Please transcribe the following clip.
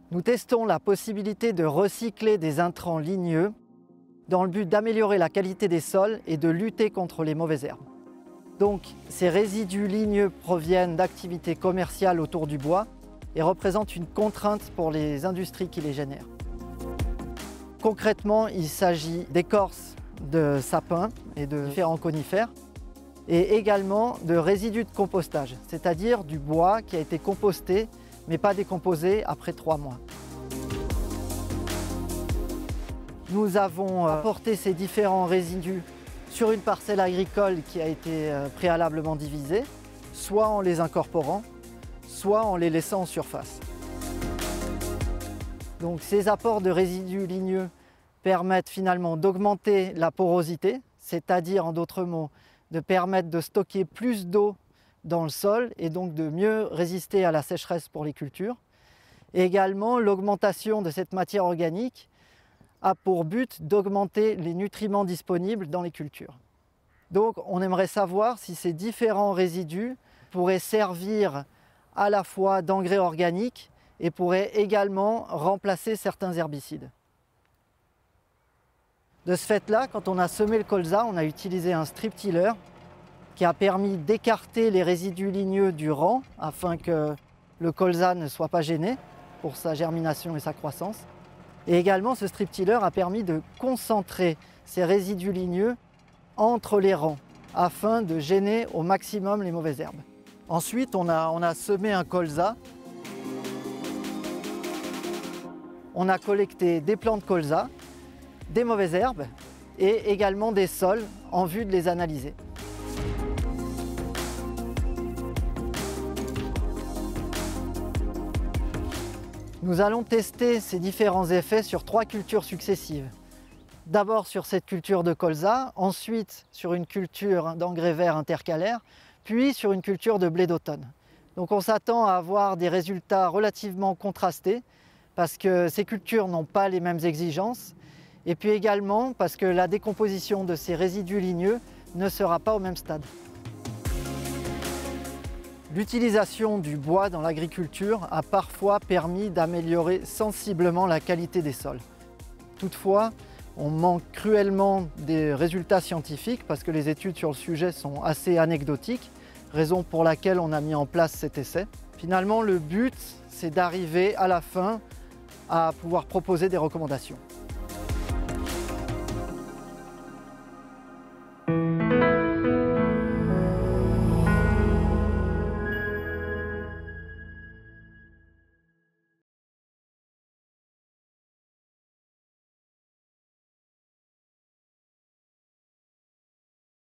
Nous testons la possibilité de recycler des intrants ligneux dans le but d'améliorer la qualité des sols et de lutter contre les mauvaises herbes. Donc, ces résidus ligneux proviennent d'activités commerciales autour du bois et représentent une contrainte pour les industries qui les génèrent. Concrètement, il s'agit d'écorces de sapins et de différents conifères et également de résidus de compostage, c'est-à-dire du bois qui a été composté mais pas décomposé après 3 mois. Nous avons apporté ces différents résidus sur une parcelle agricole qui a été préalablement divisée, soit en les incorporant, soit en les laissant en surface. Donc ces apports de résidus ligneux permettent finalement d'augmenter la porosité, c'est-à-dire en d'autres mots, de permettre de stocker plus d'eau dans le sol et donc de mieux résister à la sécheresse pour les cultures. Et également, l'augmentation de cette matière organique a pour but d'augmenter les nutriments disponibles dans les cultures. Donc on aimerait savoir si ces différents résidus pourraient servir à la fois d'engrais organiques et pourraient également remplacer certains herbicides. De ce fait-là, quand on a semé le colza, on a utilisé un strip tiller qui a permis d'écarter les résidus ligneux du rang afin que le colza ne soit pas gêné pour sa germination et sa croissance. Et également, ce strip tiller a permis de concentrer ces résidus ligneux entre les rangs afin de gêner au maximum les mauvaises herbes. Ensuite, on a semé un colza. On a collecté des plants de colza, des mauvaises herbes et également des sols en vue de les analyser. Nous allons tester ces différents effets sur 3 cultures successives. D'abord sur cette culture de colza, ensuite sur une culture d'engrais verts intercalaires, puis sur une culture de blé d'automne. Donc on s'attend à avoir des résultats relativement contrastés parce que ces cultures n'ont pas les mêmes exigences et puis également parce que la décomposition de ces résidus ligneux ne sera pas au même stade. L'utilisation du bois dans l'agriculture a parfois permis d'améliorer sensiblement la qualité des sols. Toutefois, on manque cruellement des résultats scientifiques parce que les études sur le sujet sont assez anecdotiques, raison pour laquelle on a mis en place cet essai. Finalement, le but, c'est d'arriver à la fin à pouvoir proposer des recommandations.